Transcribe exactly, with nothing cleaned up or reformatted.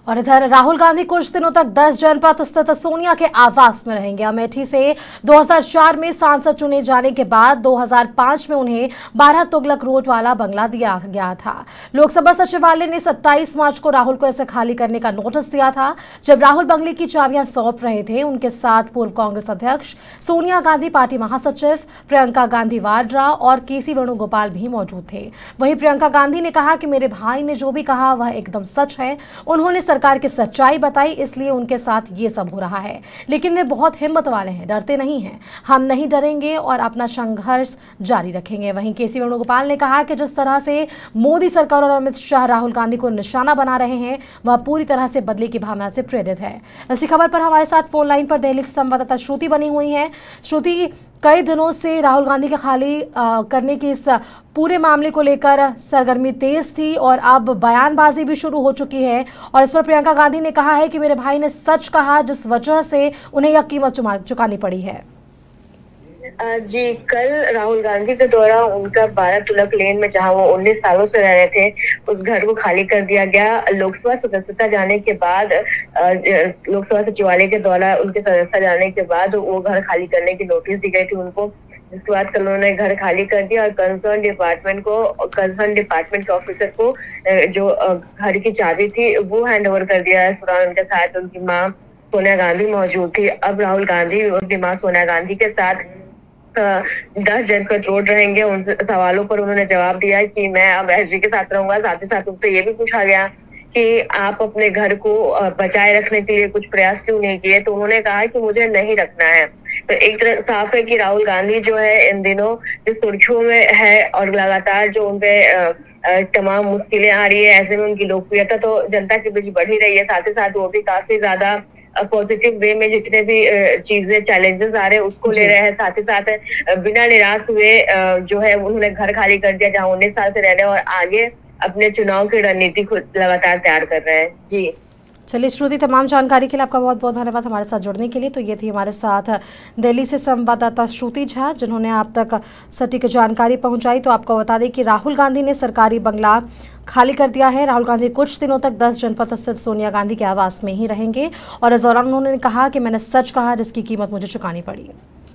और इधर राहुल गांधी कुछ दिनों तक दस जनपद स्थित सोनिया के आवास में रहेंगे। अमेठी से दो हज़ार चार में सांसद चुने जाने के बाद दो हज़ार पाँच में उन्हें बारह तुगलक रोड वाला बंगला दिया गया था। लोकसभा सचिवालय ने सत्ताईस मार्च को राहुल को इसे खाली करने का नोटिस दिया था। जब राहुल बंगले की चाबियां सौंप रहे थे, उनके साथ पूर्व कांग्रेस अध्यक्ष सोनिया गांधी, पार्टी महासचिव प्रियंका गांधी वाड्रा और के सी वेणुगोपाल भी मौजूद थे। वहीं प्रियंका गांधी ने कहा कि मेरे भाई ने जो भी कहा वह एकदम सच है। उन्होंने सरकार की सच्चाई बताई, इसलिए उनके साथ ये सब हो रहा है। लेकिन वे बहुत हिम्मत वाले हैं, डरते नहीं हैं। हम नहीं डरेंगे और अपना संघर्ष जारी रखेंगे। वहीं के सी वेणुगोपाल ने कहा कि जिस तरह से मोदी सरकार और अमित शाह राहुल गांधी को निशाना बना रहे हैं, वह पूरी तरह से बदले की भावना से प्रेरित है। इसी खबर पर हमारे साथ फोन लाइन पर दिल्ली से संवाददाता श्रुति बनी हुई है। श्रुति, कई दिनों से राहुल गांधी के खाली आ, करने के इस पूरे मामले को लेकर सरगर्मी तेज थी और अब बयानबाजी भी शुरू हो चुकी है और इस पर प्रियंका गांधी ने कहा है कि मेरे भाई ने सच कहा, जिस वजह से उन्हें यह कीमत चुकानी पड़ी है। जी, कल राहुल गांधी के द्वारा उनका बारह तुगलक लेन में जहां वो उन्नीस सालों से रह रहे थे, उस घर को खाली कर दिया गया। लोकसभा सदस्यता जाने के बाद, लोकसभा सचिवालय के द्वारा उनके सदस्यता जाने के बाद वो घर खाली करने की नोटिस दी गई थी उनको, जिसके बाद कल उन्होंने घर खाली कर दिया और कंसर्न डिपार्टमेंट को कंसर्न डिपार्टमेंट के ऑफिसर को जो घर की चाबी थी वो हैंड ओवर कर दिया। इस दौरान उनके साथ उनकी माँ सोनिया गांधी मौजूद थी। अब राहुल गांधी उनकी माँ सोनिया गांधी के साथ दस जनपद रोड रहेंगे। उन सवालों पर उन्होंने जवाब दिया कि मैं अब एसजी के साथ रहूंगा। साथ ही साथ उनसे ये भी पूछा गया कि आप अपने घर को बचाए रखने के लिए कुछ प्रयास क्यों नहीं किए, तो उन्होंने कहा कि मुझे नहीं रखना है। तो एक तरह साफ है कि राहुल गांधी जो है इन दिनों जिस सुर्खियों में है और लगातार जो उनपे तमाम मुश्किलें आ रही है, ऐसे में उनकी लोकप्रियता तो जनता के बीच बढ़ ही रही है। साथ ही साथ वो भी काफी ज्यादा पॉजिटिव वे में जितने भी चीजें चैलेंजेस आ रहे हैं उसको ले रहे हैं। साथ ही साथ बिना निराश हुए जो है उन्होंने घर खाली कर दिया जहां उन्नीस साल से रह रहे हैं और आगे अपने चुनाव की रणनीति खुद लगातार तैयार कर रहे हैं। जी चलिए श्रुति, तमाम जानकारी के लिए आपका बहुत बहुत धन्यवाद हमारे साथ जुड़ने के लिए। तो ये थी हमारे साथ दिल्ली से संवाददाता श्रुति झा, जिन्होंने आप तक सटीक जानकारी पहुंचाई। तो आपको बता दें कि राहुल गांधी ने सरकारी बंगला खाली कर दिया है। राहुल गांधी कुछ दिनों तक दस जनपद स्थित सोनिया गांधी के आवास में ही रहेंगे और इस दौरान उन्होंने कहा कि मैंने सच कहा, जिसकी कीमत मुझे चुकानी पड़ी।